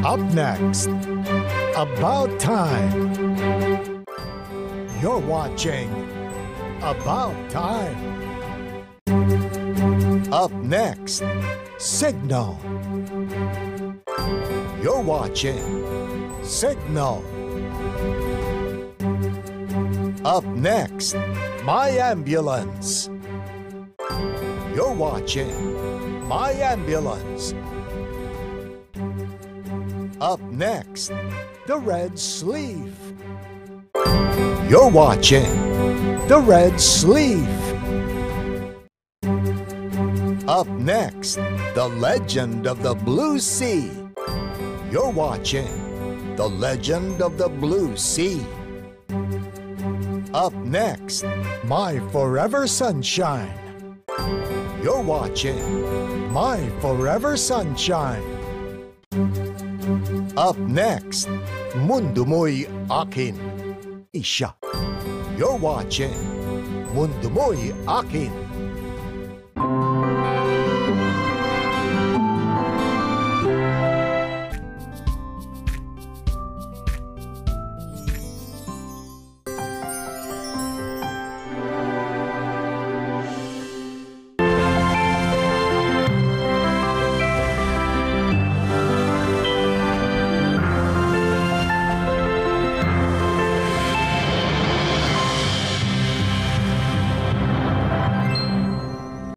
Up next, About Time. You're watching About Time. Up next, Signal. You're watching Signal. Up next, My Ambulance. You're watching My Ambulance. Up next, The Red Sleeve. You're watching The Red Sleeve. Up next, The Legend of the Blue Sea. You're watching The Legend of the Blue Sea. Up next, My Forever Sunshine. You're watching My Forever Sunshine. Up next, Mundo Mo'y Akin. Isha. You're watching Mundo Mo'y Akin.